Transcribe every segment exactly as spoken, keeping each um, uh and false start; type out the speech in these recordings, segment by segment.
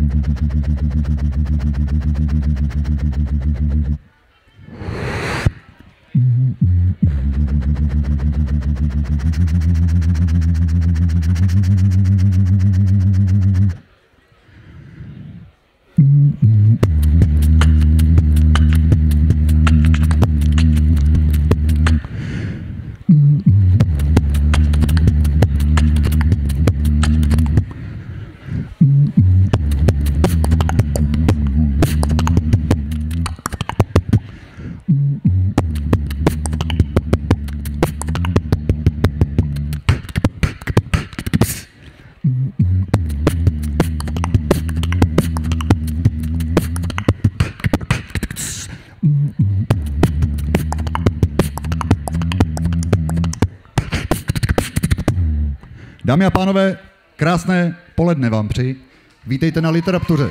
Dámy a pánové, krásné poledne vám přeji. Vítejte na Literaptuře.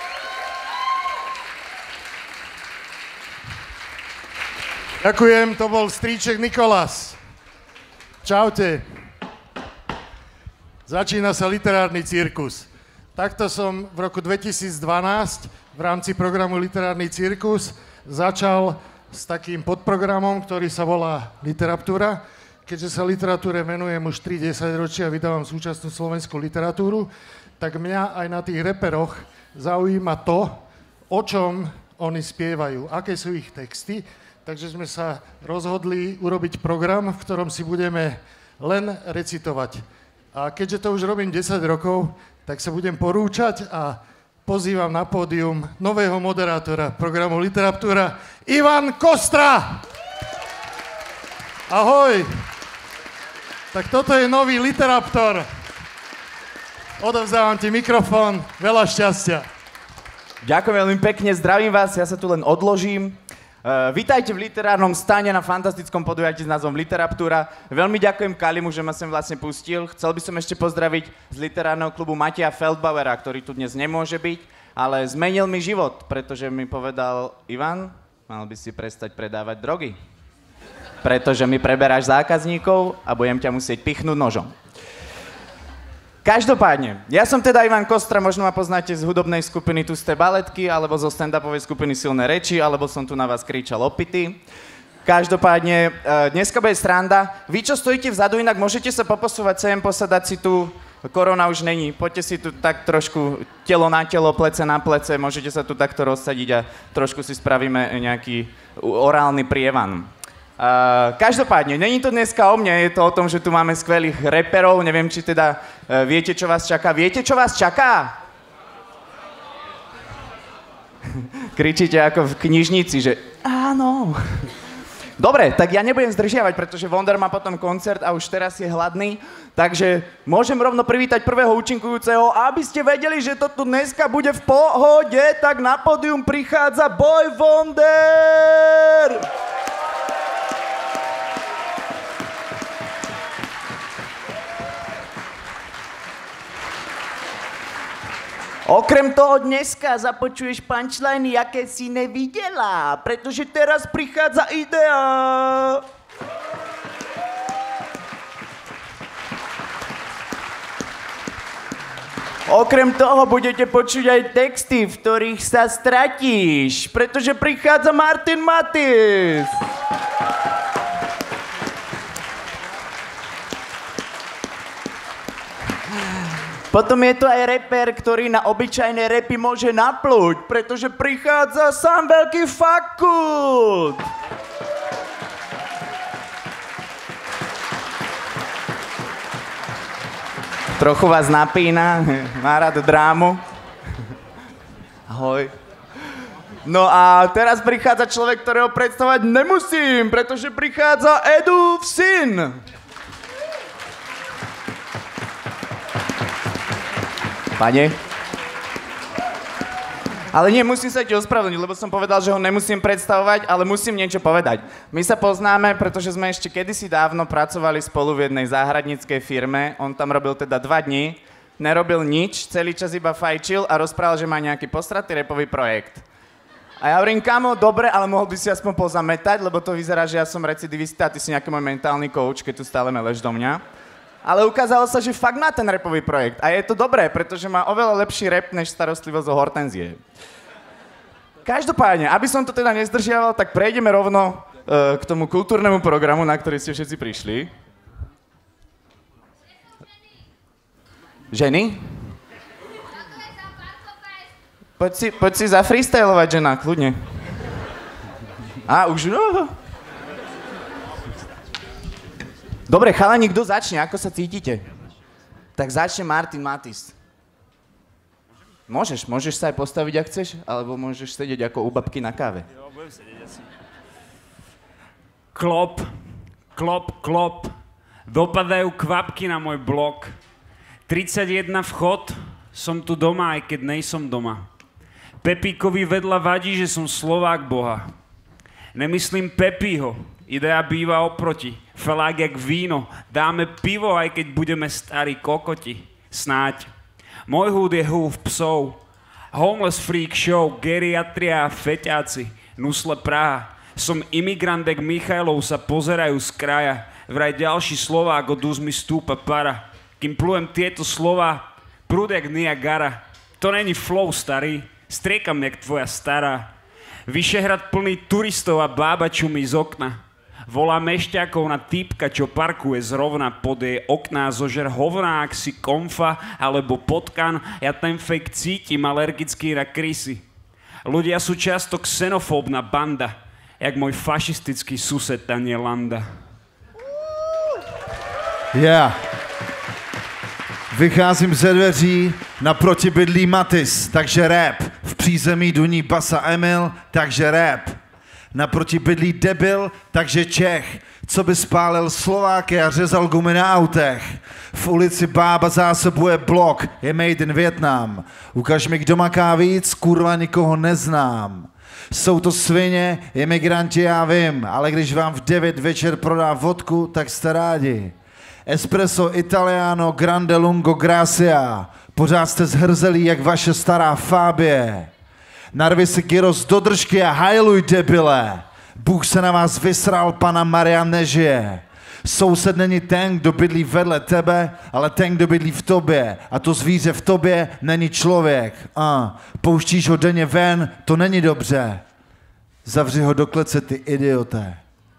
Ďakujem, to bol strýček Nikolas. Čaute. Začína sa literárny cirkus. Takto som v roku dvetisícdvanásť v rámci programu Literárny cirkus začal s takým podprogramom, ktorý sa volá Literaptúra. Keďže sa literatúre venujem už tri desaťročia a vydávam súčasnú slovenskú literatúru, tak mňa aj na tých reperoch zaujíma to, o čom oni spievajú, aké sú ich texty. Takže sme sa rozhodli urobiť program, v ktorom si budeme len recitovať. A keďže to už robím desať rokov, tak sa budem porúčať a pozývam na pódium nového moderátora programu Literaptúra, Ivan Kostra! Ahoj! Tak toto je nový Literaptor. Odovzdávam ti mikrofón, veľa šťastia. Ďakujem veľmi pekne, zdravím vás, ja sa tu len odložím. Uh, vítajte v literárnom stane na fantastickom podujatí s názvom Literaptúra. Veľmi ďakujem Kalimu, že ma sem vlastne pustil. Chcel by som ešte pozdraviť z literárneho klubu Mateja Feldbauera, ktorý tu dnes nemôže byť, ale zmenil mi život, pretože mi povedal: Ivan, mal by si prestať predávať drogy, pretože mi preberáš zákazníkov a budem ťa musieť pichnúť nožom. Každopádne, ja som teda Ivan Kostra, možno ma poznáte z hudobnej skupiny Tusté baletky, alebo zo stand-upovej skupiny Silné reči, alebo som tu na vás kričal opity. Každopádne, dneska bude sranda. Vy, čo stojíte vzadu, inak môžete sa poposúvať sem, posadať si tu. Korona už není. Poďte si tu tak trošku telo na telo, plece na plece, môžete sa tu takto rozsadiť a trošku si spravíme nejaký orálny prievan. Uh, každopádne, není to dneska o mne, je to o tom, že tu máme skvelých reperov, neviem, či teda uh, viete, čo vás čaká. Viete, čo vás čaká? Kričíte ako v knižnici, že áno. Dobre, tak ja nebudem zdržiavať, pretože Wonder má potom koncert a už teraz je hladný, takže môžem rovno privítať prvého účinkujúceho. Aby ste vedeli, že to tu dneska bude v pohode, tak na pódium prichádza Boy Wonder! Okrem toho dneska započuješ punchliny, aké si nevidela, pretože teraz prichádza idea. Okrem toho budete počuť aj texty, v ktorých sa stratíš, pretože prichádza Martin Matis. Potom je tu aj reper, ktorý na obyčajné repy môže napluť, pretože prichádza sám veľký Fakult. Trochu vás napína, má rád drámu. Ahoj. No a teraz prichádza človek, ktorého predstavovať nemusím, pretože prichádza Edův syn. Pane? Ale nie, musím sa ti ospravedlniť, lebo som povedal, že ho nemusím predstavovať, ale musím niečo povedať. My sa poznáme, pretože sme ešte kedysi dávno pracovali spolu v jednej záhradníckej firme. On tam robil teda dva dni, nerobil nič, celý čas iba fajčil a rozprával, že má nejaký postratý rapový projekt. A ja hovorím, kamo, dobre, ale mohol by si aspoň pozametať, lebo to vyzerá, že ja som recidivista a ty si nejaký môj mentálny coach, keď tu stále meleš do mňa. Ale ukázalo sa, že fakt má ten rapový projekt. A je to dobré, pretože má oveľa lepší rap než starostlivosť o hortenzie. Každopádne, aby som to teda nezdržiaval, tak prejdeme rovno uh, k tomu kultúrnemu programu, na ktorý ste všetci prišli. Ženy? Poď si, poď si zafreestylovať, žena, kľudne. Á, už... No. Dobre, chalani, kto začne? Ako sa cítite? Tak začne Martin Matis. Môžeš, môžeš sa aj postaviť, ak chceš, alebo môžeš sedieť ako u babky na káve. Jo, budem sedieť asi. Klop, klop, klop. Dopadajú kvapky na môj blok. tridsaťjeden vchod, som tu doma, aj keď nejsom doma. Pepíkovi vedľa vadí, že som Slovák Boha. Nemyslím Pepího, idea býva oproti. Felák jak víno, dáme pivo, aj keď budeme starí kokoti. Snáď. Môj húd je húv psov. Homeless freak show, geriatria a feťáci. Nusle Praha. Som imigrant, jak Michailov sa pozerajú z kraja. Vraj ďalší Slovák od úzmy stúpa para. Kým plujem tieto slova, prúd jak Niagara. To není flow, starý. Striekam jak tvoja stará. Vyšehrad plný turistov a bába čumí z okna. Volá mešťakov na týpka, čo parkuje zrovna pod jej okná. Zožer hovná, ak si komfa alebo potkan. Ja ten fake cítim, alergický na krysy. Ľudia sú často xenofóbna banda, jak môj fašistický sused Daniel Landa. Yeah. Vycházím ze dveří, naproti bydlí Matis, takže rap. V přízemí duní basa Emil, takže rap. Naproti bydlí debil, takže Čech, co by spálil Slováky a řezal gumy na autech. V ulici bába zásobuje blok, je made in Vietnam. Ukaž mi, kdo maká víc, kurva, nikoho neznám. Jsou to svině, imigranti, já vím, ale když vám v devět večer prodá vodku, tak jste rádi. Espresso Italiano, Grande Lungo, Gracia. Pořád jste zhrzelí, jak vaše stará Fabie. Narvi si gyros do držky a hajluj, debile. Bůh se na vás vysral, pana Maria nežije. Soused není ten, kdo bydlí vedle tebe, ale ten, kdo bydlí v tobě. A to zvíře v tobě není člověk. A pouštíš ho denně ven, to není dobře. Zavři ho do klece, ty idioté.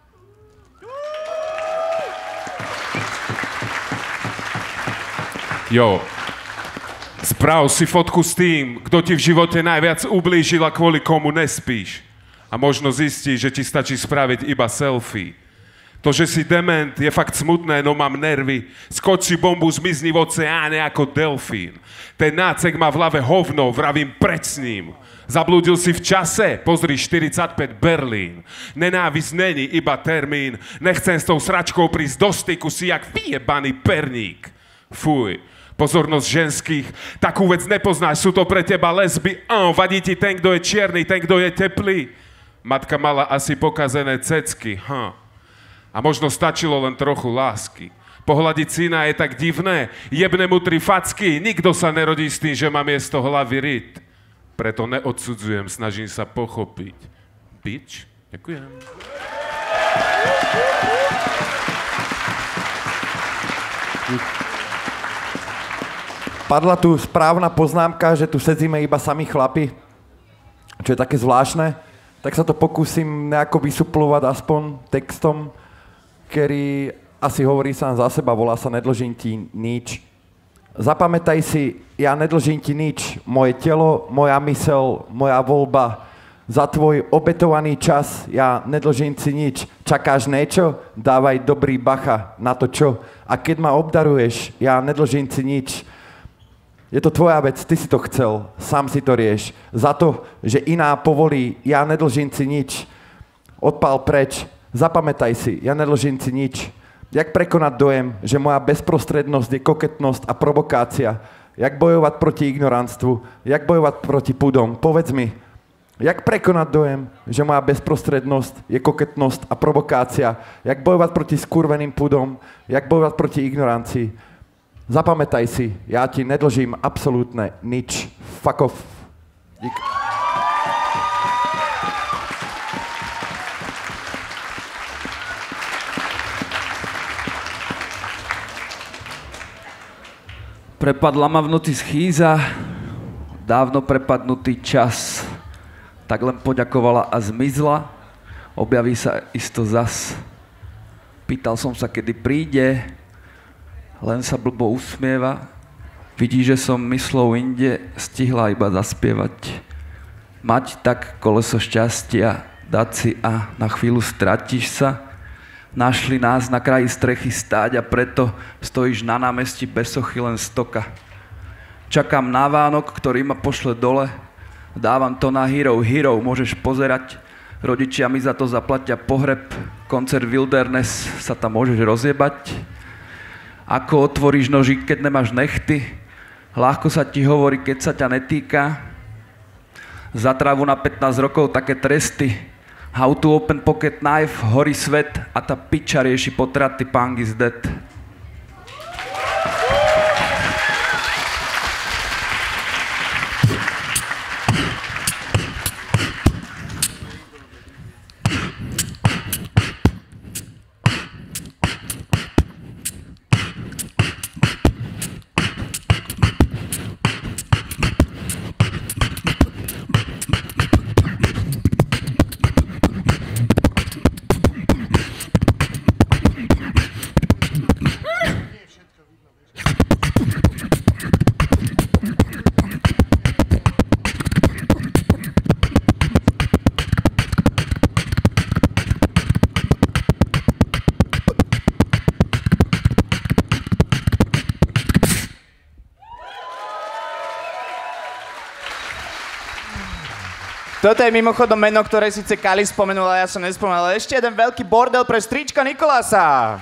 Jo, sprav si fotku s tým, kto ti v živote najviac ublížil a kvôli komu nespíš. A možno zistíš, že ti stačí spraviť iba selfie. To, že si dement, je fakt smutné, no mám nervy. Skoč si bombu, zmizni v oceáne ako delfín. Ten nácek má v hlave hovno, vravím preč s ním. Zablúdil si v čase, pozri štyridsaťpäť Berlín. Nenávisť není iba termín. Nechcem s tou sračkou prísť do styku, si jak vyjebaný perník. Fuj. Pozornosť ženských, takú vec nepoznáš, sú to pre teba lesby. Oh, vadí ti ten, kto je čierny, ten, kto je teplý. Matka mala asi pokazené cecky, huh. A možno stačilo len trochu lásky. Pohľadiť syna je tak divné, jebne mu tri facky, nikto sa nerodí s tým, že má miesto hlavy ryt. Preto neodsudzujem, snažím sa pochopiť. Bitch, ďakujem. Padla tu správna poznámka, že tu sedíme iba sami chlapi, čo je také zvláštne, tak sa to pokúsim nejako vysuplovať aspoň textom, ktorý asi hovorí sám za seba, volá sa Nedlžím ti nič. Zapamätaj si, ja nedlžím ti nič, moje telo, moja mysel, moja voľba, za tvoj obetovaný čas, ja nedlžím si nič. Čakáš niečo? Dávaj dobrý bacha na to čo. A keď ma obdaruješ, ja nedlžím si nič. Je to tvoja vec, ty si to chcel, sám si to rieš. Za to, že iná povolí, ja nedlžím si nič. Odpál preč, zapamätaj si, ja nedlžím si nič. Jak prekonať dojem, že moja bezprostrednosť je koketnosť a provokácia? Jak bojovať proti ignorantstvu? Jak bojovať proti pudom? Povedz mi, jak prekonať dojem, že moja bezprostrednosť je koketnosť a provokácia? Jak bojovať proti skurveným pudom? Jak bojovať proti ignorancii? Zapamätaj si, ja ti nedlžím absolútne nič. Fuck off. Dík. Prepadla ma v noci schýza, dávno prepadnutý čas. Tak len poďakovala a zmizla, objaví sa isto zas. Pýtal som sa, kedy príde, len sa blbo usmieva. Vidí, že som myslou inde, stihla iba zaspievať. Mať tak koleso šťastia, dať si a na chvíľu stratíš sa. Našli nás na kraji strechy stáť a preto stojíš na námestí bez sochy len stoka. Čakám na Vánok, ktorý ma pošle dole. Dávam to na Hero Hero, môžeš pozerať. Rodičia mi za to zaplatia pohreb. Koncert Wilderness, sa tam môžeš rozjebať. Ako otvoríš nožík, keď nemáš nechty. Ľahko sa ti hovorí, keď sa ťa netýka. Za trávu na pätnásť rokov také tresty. How to open pocket knife, horí svet a tá piča rieši potraty, Punk is dead. Toto je mimochodom meno, ktoré síce Kali spomenul, ale ja som nespomenul, ale ešte jeden veľký bordel pre strička Nikolasa.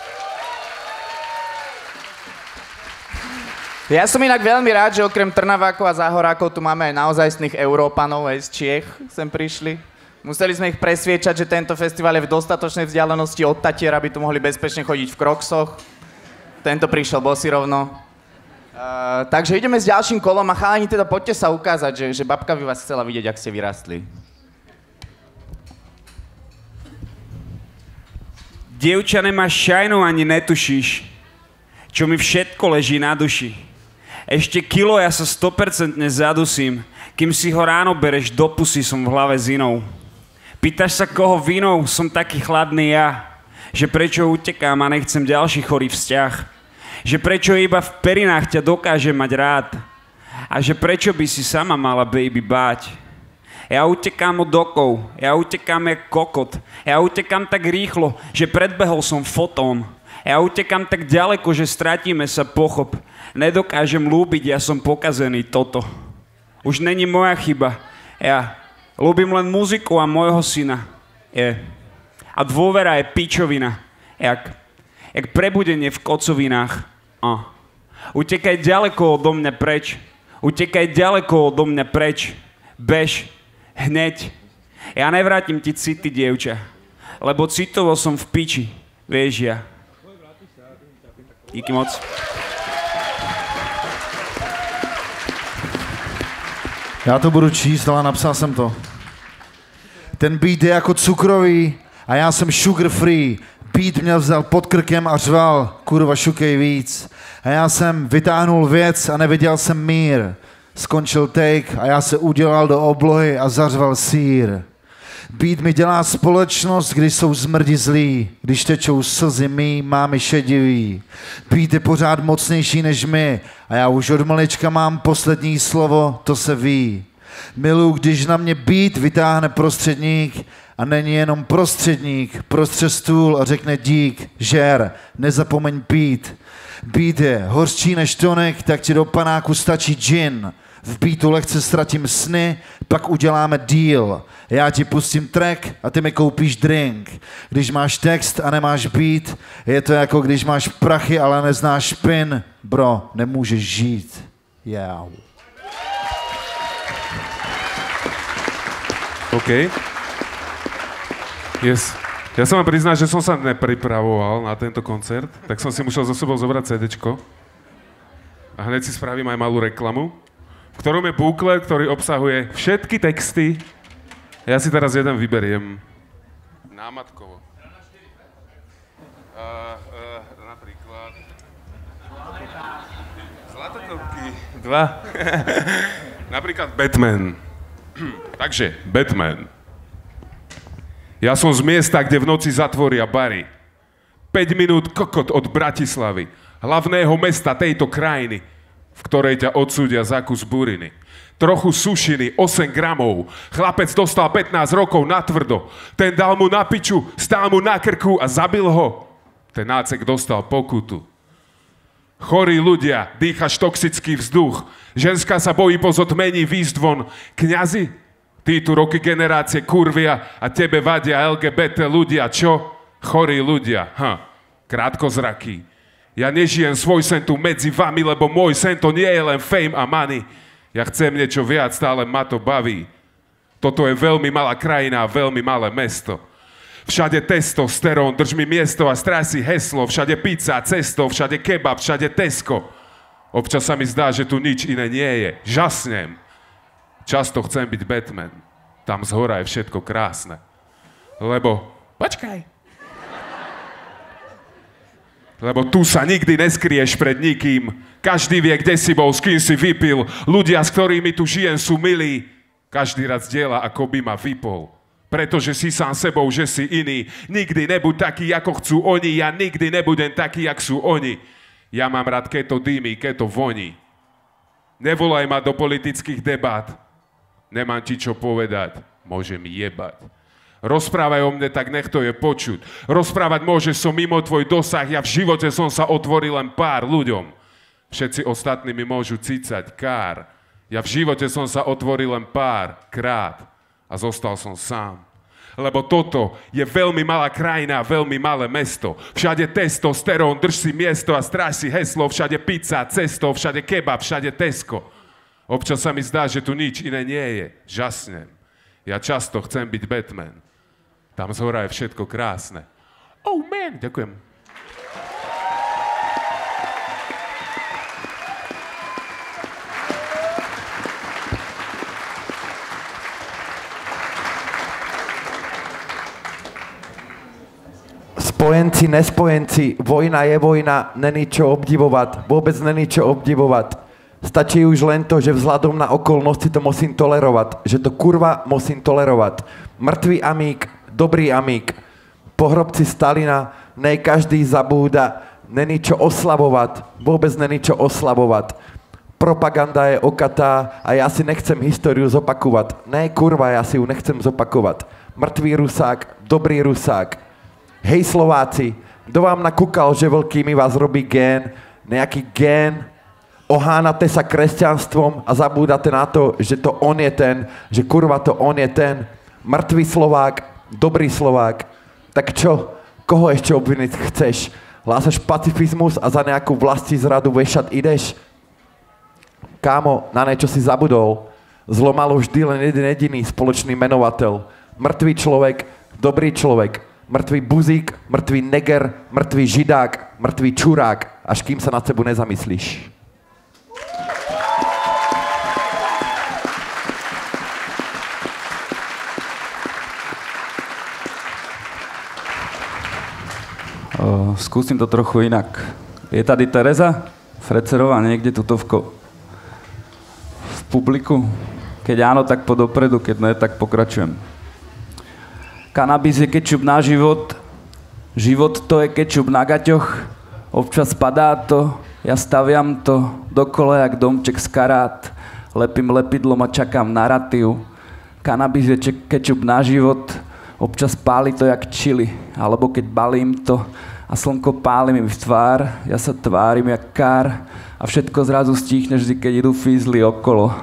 Ja som inak veľmi rád, že okrem Trnavákov a Záhorákov tu máme aj naozajstných Európanov, aj z Čiech sem prišli. Museli sme ich presviečať, že tento festival je v dostatočnej vzdialenosti od Tatier, aby tu mohli bezpečne chodiť v kroksoch. Tento prišiel bosy rovno. Uh, takže ideme s ďalším kolom a chalani, teda poďte sa ukázať, že, že babka by vás chcela vidieť, ak ste vyrastli. Dievča, nemáš šajnu ani netušíš, čo mi všetko leží na duši. Ešte kilo ja sa sto percent zadusím, kým si ho ráno bereš do pusy, som v hlave s inou. Pýtaš sa, koho vinou, som taký chladný ja, že prečo utekám a nechcem ďalší chorý vzťah. Že prečo iba v perinách ťa dokážem mať rád. A že prečo by si sama mala baby báť. Ja utekám od okov, ja utekám jak kokot. Ja utekám tak rýchlo, že predbehol som fotón. Ja utekám tak ďaleko, že stratíme sa pochop. Nedokážem ľúbiť, ja som pokazený toto. Už není moja chyba. Ja ľúbim len muziku a môjho syna. Je. A dôvera je pičovina. Jak, jak prebudenie v kocovinách. Oh. Utekaj ďaleko odo mňa preč. Utekaj ďaleko odo mňa preč. Bež. Hneď. Ja nevrátim ti city, dievča. Lebo citovo som v piči. Vieš ja. Díky moc. Já to budu číst, ale napsal jsem to. Ten beat je jako cukrový a já jsem sugar free. Beat mě vzal pod krkem a řval, kurva šukej víc. A já jsem vytáhnul věc a neviděl jsem mír. Skončil take a já se udělal do oblohy a zařval sýr. Beat mi dělá společnost, když jsou zmrdi zlí, když tečou slzy mý, mámy šedivý. Beat je pořád mocnější než my a já už od malička mám poslední slovo, to se ví. Miluji, když na mě beat vytáhne prostředník a není jenom prostředník, prostře stůl a řekne dík, žer, nezapomeň pít. Beat je horší než tonik, tak ti do panáku stačí gin. V beatu lehce ztratím sny, pak uděláme deal. Já ti pustím track a ty mi koupíš drink. Když máš text a nemáš beat, je to jako když máš prachy, ale neznáš pin. Bro, nemůžeš žít. Yeah. OK. Yes. Ja sa vám priznám, že som sa nepripravoval na tento koncert, tak som si musel so sebou zobrať cédečko. A hneď si spravím aj malú reklamu, v ktorom je booklet, ktorý obsahuje všetky texty. Ja si teraz jeden vyberiem. Námatkovo. Uh, uh, napríklad... Zlatá Dva. Napríklad Batman. Takže, Batman. Ja som z miesta, kde v noci zatvoria bary. päť minút kokot od Bratislavy, hlavného mesta tejto krajiny, v ktorej ťa odsúdia za kus buriny. Trochu sušiny, osem gramov. Chlapec dostal pätnásť rokov natvrdo. Ten dal mu na piču, stál mu na krku a zabil ho. Ten nácek dostal pokutu. Chorí ľudia, dýchaš toxický vzduch. Ženská sa bojí po zotmení výjsť von. Kňazi, tí tu roky generácie kurvia a tebe vadia el gé bé té ľudia, čo? Chorí ľudia, ha, krátkozrakí. Ja nežijem svoj sen tu medzi vami, lebo môj sen to nie je len fame a money. Ja chcem niečo viac, stále ma to baví. Toto je veľmi malá krajina a veľmi malé mesto. Všade testosterón, drž mi miesto a strási heslo. Všade pizza, cesto, všade kebab, všade Tesco. Občas sa mi zdá, že tu nič iné nie je. Žasnem. Často chcem byť Batman. Tam zhora je všetko krásne. Lebo... Počkaj. Lebo tu sa nikdy neskrieš pred nikým. Každý vie, kde si bol, s kým si vypil. Ľudia, s ktorými tu žijem, sú milí. Každý raz diela, ako by ma vypol. Pretože si sám sebou, že si iný. Nikdy nebuď taký, ako chcú oni. Ja nikdy nebudem taký, jak sú oni. Ja mám rád, keď to dými, keď to voní. Nevolaj ma do politických debát. Nemám ti čo povedať. Môže mi jebať. Rozprávaj o mne, tak nech to je počuť. Rozprávať môže som mimo tvoj dosah. Ja v živote som sa otvoril len pár ľuďom. Všetci ostatní mi môžu cicať kár. Ja v živote som sa otvoril len pár krát. A zostal som sám. Lebo toto je veľmi malá krajina a veľmi malé mesto. Všade testosterón, drž si miesto a stráž si heslo. Všade pizza, cesto, všade kebab, všade Tesco. Občas sa mi zdá, že tu nič iné nie je. Žasnem. Ja často chcem byť Batman. Tam zhora je všetko krásne. Oh man, ďakujem. Spojenci, nespojenci, vojna je vojna, není čo obdivovať, vôbec není čo obdivovať. Stačí už len to, že vzhľadom na okolnosti to musím tolerovať, že to kurva musím tolerovať. Mŕtvý amík, dobrý amík, pohrobci Stalina, nej každý zabúda, není čo oslavovať, vôbec není čo oslavovať. Propaganda je okatá a ja si nechcem históriu zopakovať. Ne, kurva, ja si ju nechcem zopakovať. Mŕtvý Rusák, dobrý Rusák. Hej Slováci, kto vám nakúkal, že veľkými vás robí gén, nejaký gén, ohánate sa kresťanstvom a zabúdate na to, že to on je ten, že kurva to on je ten, mŕtvý Slovák, dobrý Slovák. Tak čo, koho ešte obviniť chceš? Hlásaš pacifizmus a za nejakú vlastní zradu vešať ideš? Kámo, na niečo si zabudol. Zlo malo vždy len jeden jediný spoločný menovateľ. Mŕtvý človek, dobrý človek. Mŕtvý buzík, mŕtvý neger, mŕtvý židák, mŕtvý čurák, až kým sa nad sebou nezamyslíš. O, skúsim to trochu inak. Je tady Tereza Frecerová niekde tuto v, ko- v publiku? Keď áno, tak po dopredu, keď ne, tak pokračujem. Kanabis je kečup na život, život to je kečup na gaťoch, občas padá to, ja staviam to dokola jak domček z karát, lepím lepidlom a čakám narratív. Kanabis je kečup na život, občas páli to jak chili, alebo keď balím to a slnko páli mi v tvár, ja sa tvárim jak kár a všetko zrazu stíchne vždy, keď idú fízly okolo.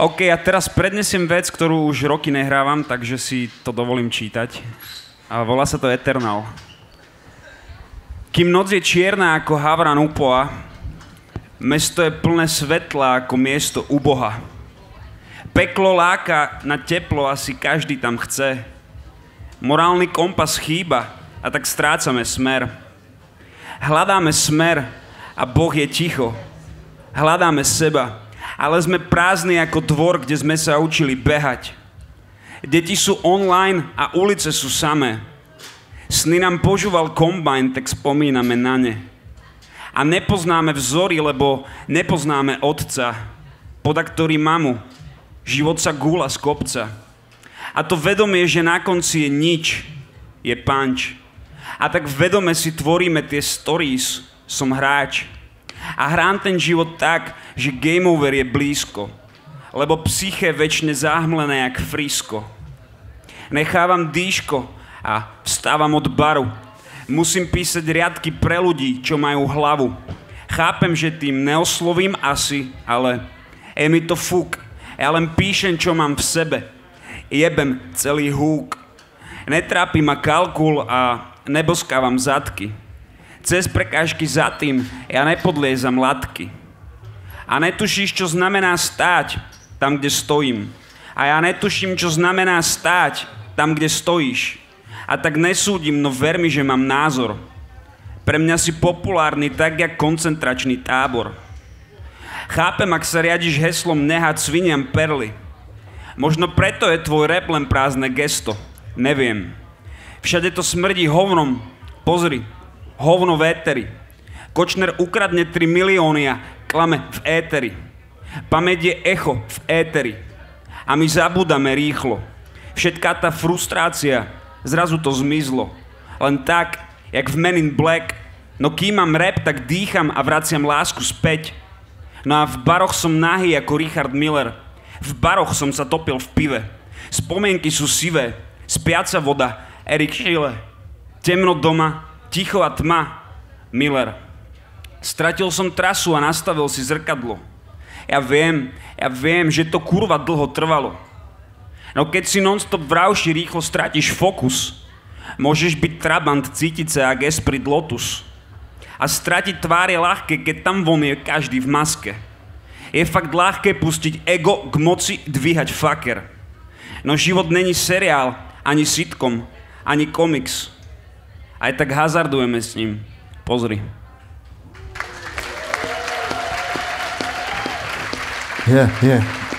OK, a teraz prednesiem vec, ktorú už roky nehrávam, takže si to dovolím čítať. A volá sa to Eternal. Kým noc je čierna ako havran Upoa, mesto je plné svetla ako miesto u Boha. Peklo láka na teplo, asi každý tam chce. Morálny kompas chýba a tak strácame smer. Hľadáme smer a Boh je ticho. Hľadáme seba, ale sme prázdni ako dvor, kde sme sa učili behať. Deti sú online a ulice sú samé. Sny nám požúval kombajn, tak spomíname na ne. A nepoznáme vzory, lebo nepoznáme otca, poda ktorý mamu. Život sa gúla z kopca. A to vedomie, že na konci je nič, je punch. A tak vedome si tvoríme tie stories, som hráč. A hrám ten život tak, že game over je blízko. Lebo psyché väčšine zahmlené jak frisko. Nechávam dýško a vstávam od baru. Musím písať riadky pre ľudí, čo majú hlavu. Chápem, že tým neoslovím asi, ale je mi to fúk. Ja len píšem, čo mám v sebe. Jebem celý húk. Netrápi ma kalkul a neboskávam zadky. Cez prekážky za tým ja nepodliezam latky. A netušíš, čo znamená stáť tam, kde stojím. A ja netuším, čo znamená stáť tam, kde stojíš. A tak nesúdim, no ver mi, že mám názor. Pre mňa si populárny tak, jak koncentračný tábor. Chápem, ak sa riadiš heslom nehať sviniam perly. Možno preto je tvoj rap len prázdne gesto. Neviem. Všade to smrdí hovnom. Pozri, hovno v éteri. Kočner ukradne tri milióny a klame v éteri. Pamäť je echo v éteri. A my zabúdame rýchlo. Všetká tá frustrácia, zrazu to zmizlo. Len tak, jak v Men in Black. No kým mám rap, tak dýcham a vraciam lásku späť. No a v baroch som nahý ako Richard Miller. V baroch som sa topil v pive. Spomienky sú sivé. Spiaca voda, Erik Schiele. Temno doma, ticho a tma, Miller. Stratil som trasu a nastavil si zrkadlo. Ja viem, ja viem, že to kurva dlho trvalo. No keď si non-stop vravši, rýchlo stratíš fokus. Môžeš byť trabant, cítiť sa jak Esprit Lotus. A stratiť tvár je ľahké, keď tam von je každý v maske. Je fakt ľahké pustiť ego k moci dvíhať fucker. No život není seriál, ani sitcom, ani komiks. Aj tak hazardujeme s ním. Pozri. Je, je.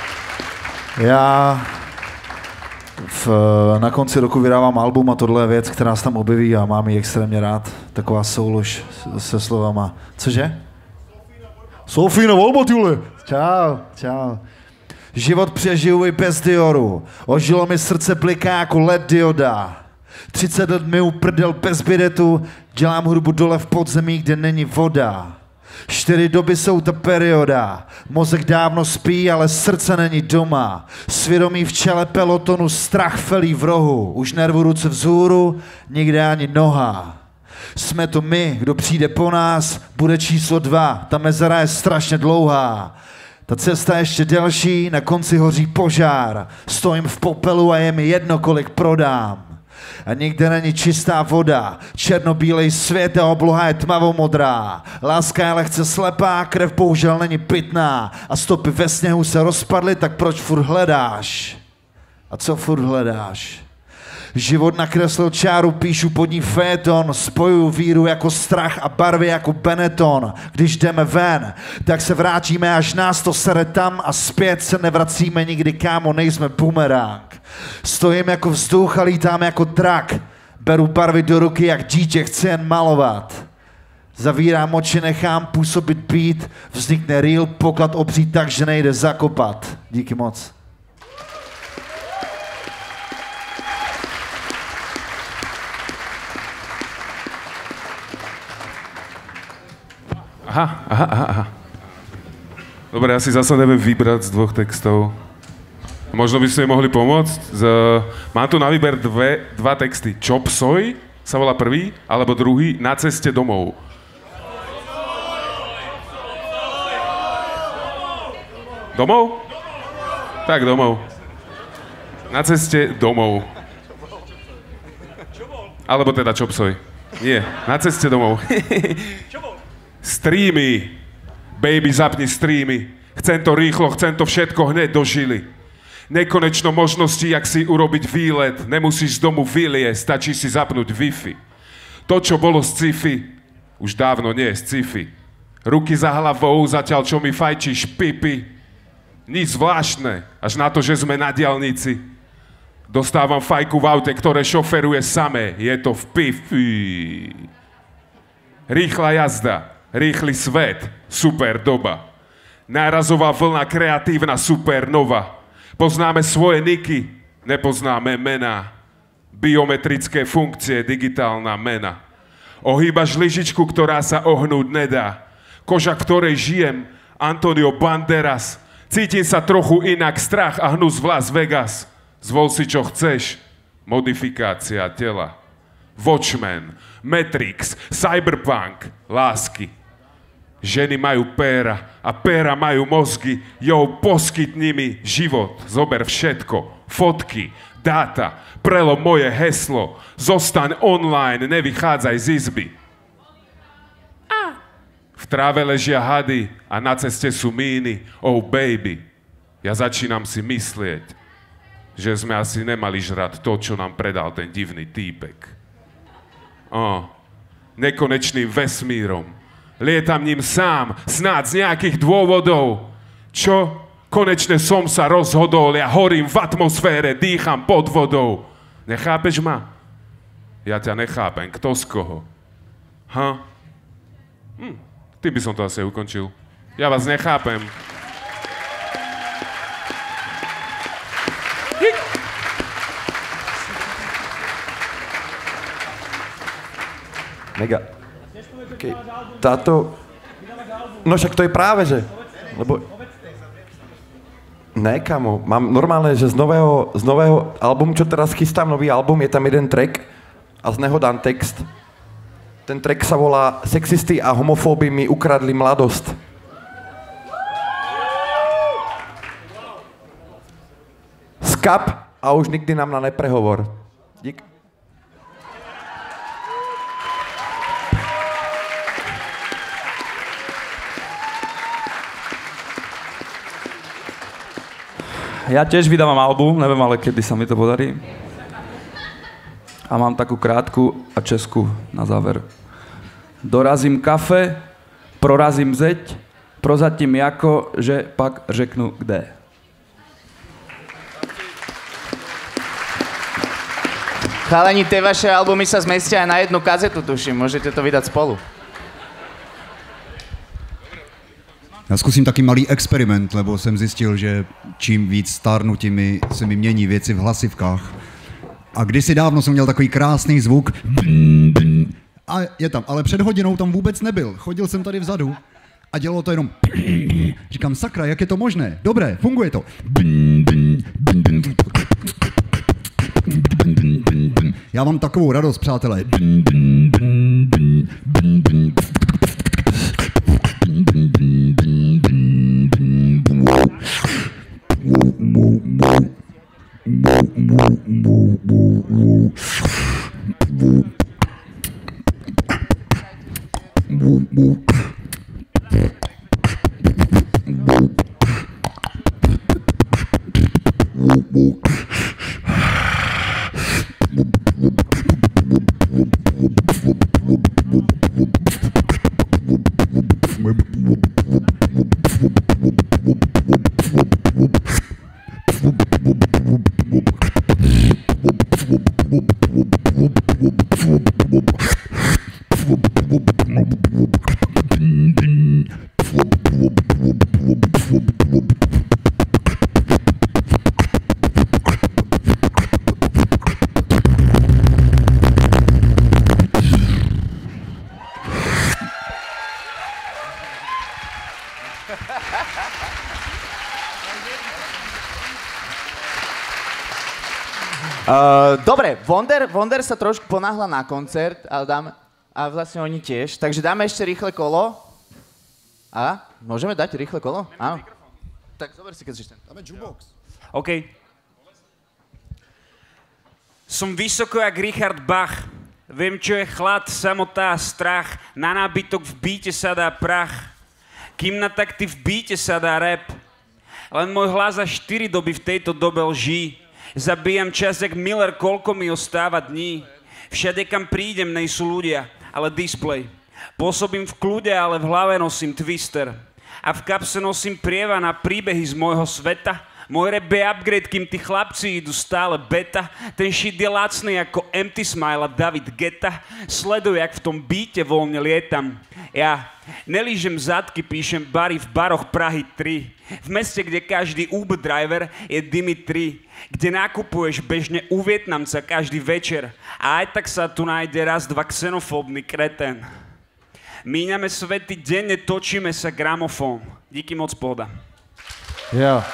Já v, na konci roku vydávám album a tohle je věc, která se tam objeví a mám ji extrémně rád. Taková soulož se slovama. Cože? Sofína volba, tyhle. Čau, čau. Život přežiju i bez dioru. Ožilo mi srdce bliká jako led dioda. třicet let mi uprdel bez bidetu, dělám hudbu dole v podzemí, kde není voda. Čtyři doby jsou ta perioda, mozek dávno spí, ale srdce není doma. Svědomí v čele pelotonu, strach felí v rohu, už nervu ruce vzhůru, nikde ani noha. Jsme to my, kdo přijde po nás, bude číslo dva, ta mezera je strašně dlouhá. Ta cesta je ještě delší, na konci hoří požár, stojím v popelu a je mi jedno, kolik prodám. A nikde není čistá voda, černobílej svět a obloha je tmavomodrá. Láska je lehce slepá, krev bohužel není pitná a stopy ve sněhu se rozpadly, tak proč furt hledáš? A co furt hledáš? Život nakreslil čáru, píšu pod ní féton, spojuju víru jako strach a barvy jako Benetton. Když jdeme ven, tak se vrátíme, až nás to sere tam a zpět se nevracíme nikdy, kámo, nejsme bumerang. Stojím jako vzduch a lítám jako drak. Beru barvy do ruky, jak dítě, chci jen malovat. Zavírám oči, nechám působit beat, vznikne real, poklad obří tak, že nejde zakopat. Díky moc. Aha, aha, aha, aha. Dobre, ja si zase neviem vybrať z dvoch textov. Možno by ste mi mohli pomôcť. Z, mám tu na výber dve, dva texty. Chop Soy sa volá prvý, alebo druhý Na ceste domov. Domov? Tak domov. Na ceste domov. Alebo teda čopsoj. Nie, na ceste domov. Streamy. Baby, zapni streamy. Chcem to rýchlo, chcem to všetko hneď do žily. Nekonečno možností, jak si urobiť výlet. Nemusíš z domu vyliesť, stačí si zapnúť Wi-Fi. To, čo bolo z sci-fi, už dávno nie je z sci-fi. Ruky za hlavou, zatiaľ čo mi fajčíš pipi. Nič zvláštne, až na to, že sme na diaľnici. Dostávam fajku v aute, ktoré šoferuje samé. Je to v pifi. Rýchla jazda, rýchly svet, super doba. Nárazová vlna, kreatívna supernova. Poznáme svoje niky, nepoznáme mená. Biometrické funkcie, digitálna mena. Ohýbaš lyžičku, ktorá sa ohnúť nedá. Koža, v ktorej žijem, Antonio Banderas. Cítim sa trochu inak, strach a hnus v Las Vegas. Zvol si, čo chceš. Modifikácia tela. Watchmen, Matrix, Cyberpunk, lásky. Ženy majú péra a péra majú mozgy. Jo, poskytni mi život, zober všetko. Fotky, dáta, prelom moje heslo. Zostaň online, nevychádzaj z izby. V tráve ležia hady a na ceste sú míny. Oh baby, ja začínam si myslieť, že sme asi nemali žrať to, čo nám predal ten divný týpek. Oh, nekonečným vesmírom. Lietam ním sám, snáď z nejakých dôvodov. Čo? Konečne som sa rozhodol, ja horím v atmosfére, dýcham pod vodou. Nechápeš ma? Ja ťa nechápem, kto z koho? Ha? Hm, tým by som to asi ukončil. Ja vás nechápem. Mega. Okay. Táto... No však to je práve, že... Lebo... Ne, kamo. Mám normálne, že z nového, z nového albumu, čo teraz chystám, nový album, je tam jeden track a z neho dám text. Ten track sa volá Sexisty a homofóby mi ukradli mladosť. Skap a už nikdy nám na neprehovor. Dík. Ja tiež vydávam album, neviem ale kedy sa mi to podarí. A mám takú krátku a česku na záver. Dorazím kafe, prorazím zeď, prozatím jako, že pak řeknu kde. Chalani, tie vaše albumy sa zmestia aj na jednu kazetu, tuším. Môžete to vydať spolu. Já zkusím taky malý experiment, lebo jsem zjistil, že čím víc stárnu, tím mi, se mi mění věci v hlasivkách. A kdysi dávno jsem měl takový krásný zvuk. A je tam, ale před hodinou tam vůbec nebyl. Chodil jsem tady vzadu a dělalo to jenom. Říkám, sakra, jak je to možné? Dobré, funguje to. Já mám takovou radost, přátelé. Uh, dobre, Wonder, Wonder sa trošku ponáhla na koncert, ale dáme, a vlastne oni tiež, takže dáme ešte rýchle kolo. A? Môžeme dať rýchle kolo? Áno. Tak zober si, keď si ten. Dáme jukebox. OK. Som vysoko jak Richard Bach. Viem, čo je chlad, samota a strach. Na nábytok v bíte sa dá prach. Kým na takty v bíte sa dá rap. Len môj hlas za štyri doby v tejto dobe lží. Zabíjam čas jak Miller, koľko mi ostáva dní. Všade, kam prídem, nejsú ľudia, ale display. Pôsobím v kľude, ale v hlave nosím twister. A v kapse nosím prieva na príbehy z môjho sveta. Môj rap je upgrade, kým tí chlapci idú stále beta. Ten shit je lacný ako Empty Smile a David Guetta. Sleduj, jak v tom beate voľne lietam. Ja nelížem zadky, píšem bary v baroch Prahy tri. V meste, kde každý Uber driver je Dimitri. Kde nakupuješ bežne u Vietnamca každý večer. A aj tak sa tu nájde raz, dva xenofóbny kreten. Míňame svety denne, točíme sa gramofón. Díky moc, pohoda. Jo.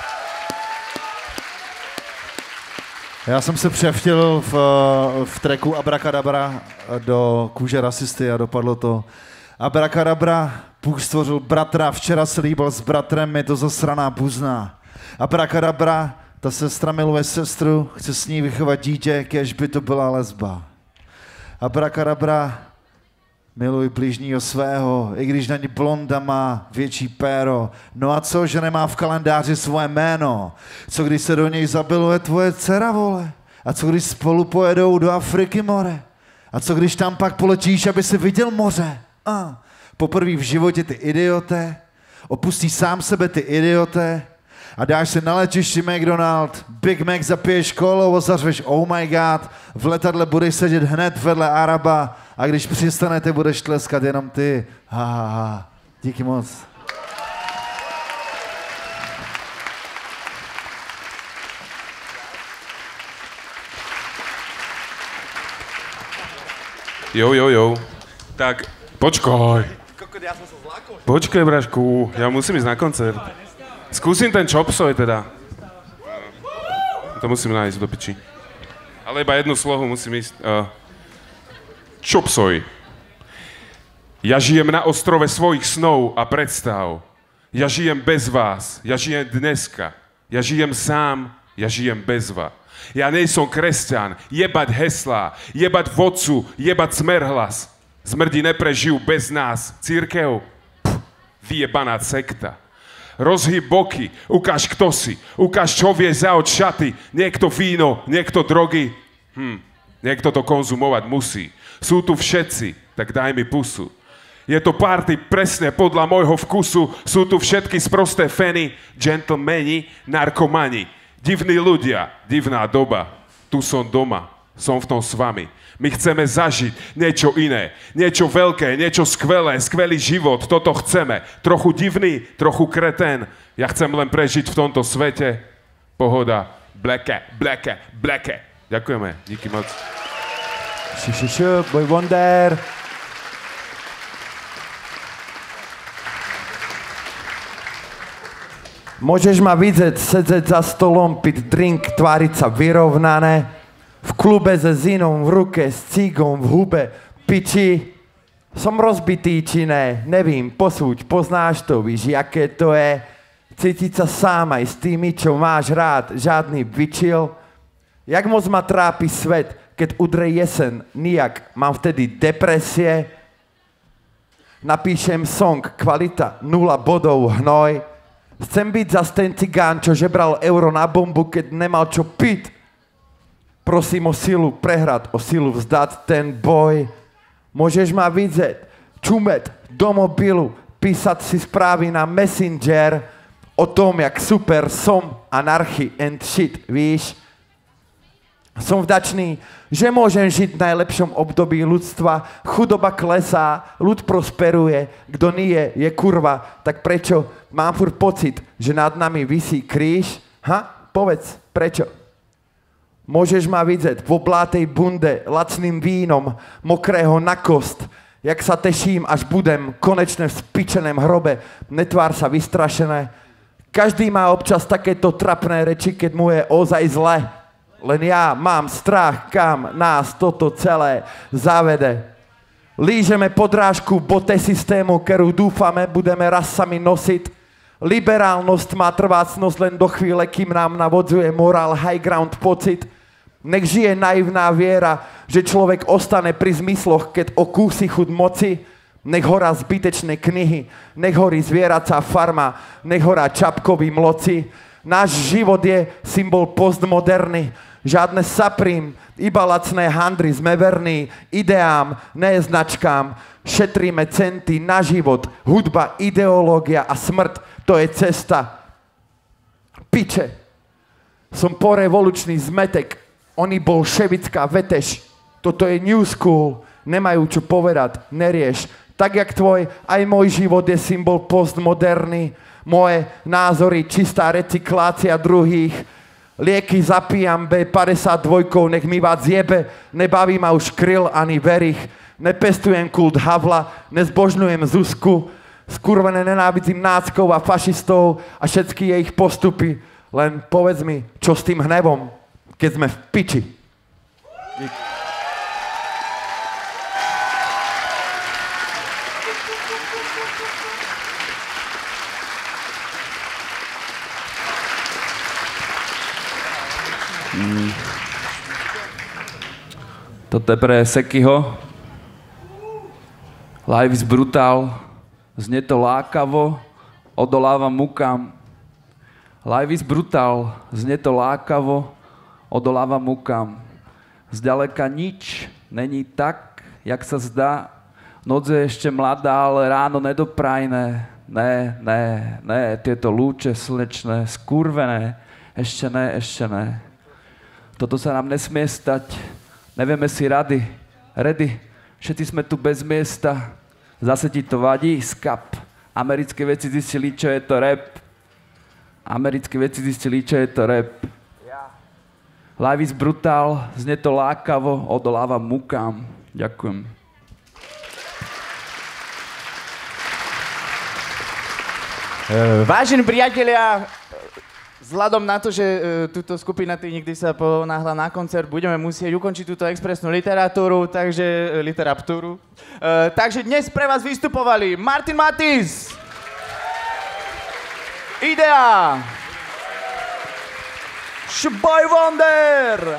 Já jsem se převtělil v, v tracku Abracadabra do kůže rasisty a dopadlo to. Abracadabra, Bůh stvořil bratra, včera se líbil s bratrem, je to zasraná buzna. Abracadabra, ta sestra miluje sestru, chce s ní vychovat dítě, kéž by to byla lesba. Abracadabra, miluj blížního svého, i když na ní blonda má větší péro. No a co, že nemá v kalendáři svoje jméno? Co když se do něj zabiluje tvoje dcera, vole? A co když spolu pojedou do Afriky, more? A co když tam pak poletíš, aby si viděl moře? A poprvé v životě ty idioté, opustí sám sebe ty idioté a dáš si na letišti McDonald, Big Mac zapiješ kolo a zařveš oh my god, v letadle budeš sedět hned vedle Araba a když přistanete, budeš tleskat jenom ty. Ha, ha, ha. Díky moc. Jo, jo, jo. Tak, počkaj. Počkaj, brašku, ja musím ísť na koncert. Skúsim ten Chop Suey teda. To musím nájsť do piči. Ale iba jednu slohu musím ísť. Uh, Chop Suey. Ja žijem na ostrove svojich snov a predstav. Ja žijem bez vás. Ja žijem dneska. Ja žijem sám. Ja žijem bez vás. Ja nejsom kresťan. Jebať heslá. Jebať vodcu. Jebať smerhlas. Smrdi neprežijú bez nás. Církev? Pff, vyjebaná sekta. Rozhyb boky, ukáž kto si, ukáž čo vie zaoť šaty, niekto víno, niekto drogy, hm, niekto to konzumovať musí. Sú tu všetci, tak daj mi pusu. Je to party presne podľa môjho vkusu, sú tu všetky sprosté feny, gentlemani, narkomani, divní ľudia, divná doba, tu som doma, som v tom s vami. My chceme zažiť niečo iné, niečo veľké, niečo skvelé, skvelý život, toto chceme. Trochu divný, trochu kretén. Ja chcem len prežiť v tomto svete. Pohoda. Bleke, bleke, bleke. Ďakujeme, díky moc. Šu, šu, šu, Boy Wonder. Môžeš ma vidieť, sedieť za stolom, piť drink, tváriť sa vyrovnané. V klube se zinou v ruke, s cígom v hube, piči. Som rozbitý či ne, nevím, posúď, poznáš to, víš, jaké to je. Cítiť sa sám aj s tými, čo máš rád, žádný vyčil. Jak moc ma trápi svet, keď udre jesen, nijak, mám vtedy depresie. Napíšem song, kvalita, nula bodov, hnoj. Chcem byť zas ten cigán, čo žebral euro na bombu, keď nemal čo piť. Prosím o silu prehrať, o silu vzdať ten boj. Môžeš ma vidieť, čumeť do mobilu, písať si správy na Messenger o tom, jak super som, anarchy and shit, víš? Som vďačný, že môžem žiť v najlepšom období ľudstva. Chudoba klesá, ľud prosperuje, kto nie je kurva. Tak prečo mám furt pocit, že nad nami visí kríž? Ha? Povedz, prečo? Môžeš ma vidieť v oblátej bunde, lacným vínom, mokrého na kost. Jak sa teším, až budem konečne v spičeném hrobe. Netvár sa vystrašené. Každý má občas takéto trapné reči, keď mu je ozaj zle. Len ja mám strach, kam nás toto celé zavede. Lížeme podrážku bote systému, ktorú dúfame, budeme raz sami nosiť. Liberálnosť má trvácnosť len do chvíle, kým nám navodzuje morál, high ground pocit. Nech žije naivná viera, že človek ostane pri zmysloch, keď okúsi chud moci. Nech horá zbytečné knihy, nech horí zvieracá farma, nech horá čapkový mloci. Náš život je symbol postmoderny. Žiadne saprím, iba lacné handry, sme verní ideám, ne značkám. Šetríme centy na život, hudba, ideológia a smrť, to je cesta. Piče, som porevolučný zmetek, oni bolševická veteš, toto je new school, nemajú čo povedať, nerieš. Tak jak tvoj, aj môj život je symbol postmoderný, moje názory, čistá recyklácia druhých. Lieky zapíjam bé päťdesiatdva, nech mi vás jebe, nebaví ma už Kryl ani Verich. Nepestujem kult Havla, nezbožňujem Zuzku, skurvené nenávidím náckov a fašistov a všetky ich postupy. Len povedz mi, čo s tým hnevom, keď sme v piči. Dík. Mm. Toto je pre Sekyho. Life is brutal, znie to lákavo, odolávam mukám. Life is brutal, znie to lákavo, odolávam mukám. Zďaleka nič není tak, jak sa zdá. Noc je ešte mladá, ale ráno nedoprajné. Ne, ne, ne, tieto lúče slnečné, skurvené. Ešte ne, ešte ne. Toto sa nám nesmie stať. Nevieme si rady. Ready. Všetci sme tu bez miesta. Zase ti to vadí? Skap. Americké veci zistili, čo je to rap. Americké veci zistili, čo je to rap. Life is brutal, znie to lákavo, odolávam mukám. Ďakujem. Vážení priatelia, vzhľadom na to, že uh, túto skupina tých nikdy sa ponáhla na koncert, budeme musieť ukončiť túto expresnú literatúru, takže uh, literatúru. Uh, takže dnes pre vás vystupovali Martin Matiz, Idea, Šboj Wonder,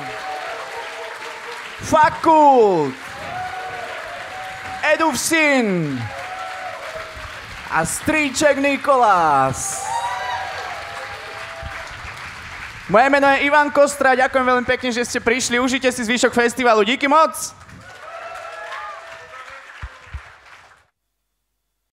Fakult, Eduvsin a Stríček Nikolás. Moje meno je Ivan Kostra, ďakujem veľmi pekne, že ste prišli, užite si zvyšok festivalu, díky moc!